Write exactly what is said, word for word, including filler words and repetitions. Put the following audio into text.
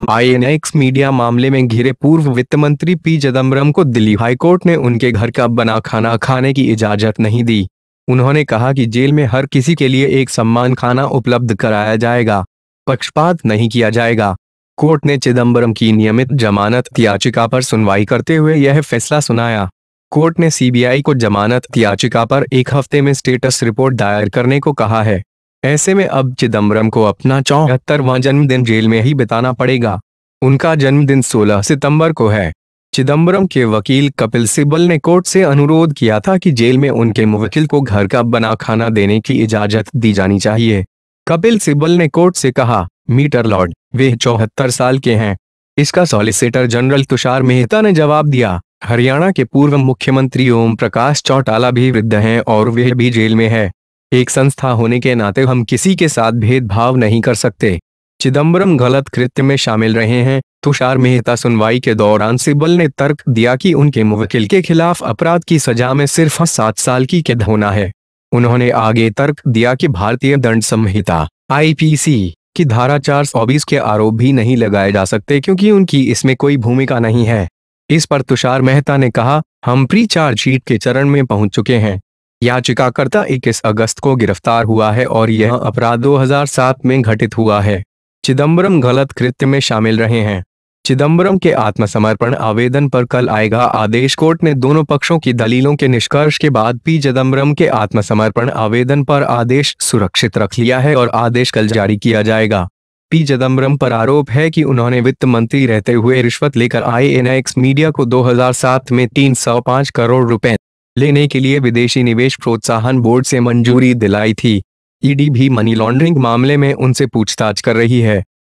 I N x media मामले में घिरे पूर्व वित्त मंत्री पी चिदम्बरम को दिल्ली हाईकोर्ट ने उनके घर का बना खाना खाने की इजाजत नहीं दी। उन्होंने कहा कि जेल में हर किसी के लिए एक समान खाना उपलब्ध कराया जाएगा, पक्षपात नहीं किया जाएगा। कोर्ट ने चिदम्बरम की नियमित जमानत याचिका पर सुनवाई करते हुए यह फैसला सुनाया। कोर्ट ने सी बी आई को जमानत याचिका पर एक हफ्ते में स्टेटस रिपोर्ट दायर करने को कहा है। ऐसे में अब चिदम्बरम को अपना चौहत्तरवां जन्मदिन जेल में ही बिताना पड़ेगा। उनका जन्मदिन सोलह सितंबर को है। चिदम्बरम के वकील कपिल सिब्बल ने कोर्ट से अनुरोध किया था कि जेल में उनके मुवक्किल को घर का बना खाना देने की इजाजत दी जानी चाहिए। कपिल सिब्बल ने कोर्ट से कहा, मीटर लॉर्ड, वे चौहत्तर साल के हैं। इसका सॉलिसिटर जनरल तुषार मेहता ने जवाब दिया, हरियाणा के पूर्व मुख्यमंत्री ओम प्रकाश चौटाला भी वृद्ध हैं और वे भी जेल में है। एक संस्था होने के नाते हम किसी के साथ भेदभाव नहीं कर सकते। चिदम्बरम गलत कृत्य में शामिल रहे हैं। तुषार मेहता सुनवाई के दौरान सिब्बल ने तर्क दिया कि उनके मुवक्किल के खिलाफ अपराध की सजा में सिर्फ सात साल की कैद होना है। उन्होंने आगे तर्क दिया कि भारतीय दंड संहिता आई पी सी की धारा चार सौ बीस के आरोप भी नहीं लगाए जा सकते क्योंकि उनकी इसमें कोई भूमिका नहीं है। इस पर तुषार मेहता ने कहा, हम प्री चार्जशीट के चरण में पहुंच चुके हैं। याचिकाकर्ता इक्कीस अगस्त को गिरफ्तार हुआ है और यह अपराध दो हज़ार सात में घटित हुआ है। चिदम्बरम गलत कृत्य में शामिल रहे हैं। चिदम्बरम के आत्मसमर्पण आवेदन पर कल आएगा आदेश। कोर्ट ने दोनों पक्षों की दलीलों के निष्कर्ष के बाद पी चिदम्बरम के आत्मसमर्पण आवेदन पर आदेश सुरक्षित रख लिया है और आदेश कल जारी किया जाएगा। पी चिदम्बरम पर आरोप है कि उन्होंने वित्त मंत्री रहते हुए रिश्वत लेकर आई एन एक्स मीडिया को दो हज़ार सात में तीन सौ पाँच करोड़ रुपए लेने के लिए विदेशी निवेश प्रोत्साहन बोर्ड से मंजूरी दिलाई थी। ई डी भी मनी लॉन्ड्रिंग मामले में उनसे पूछताछ कर रही है।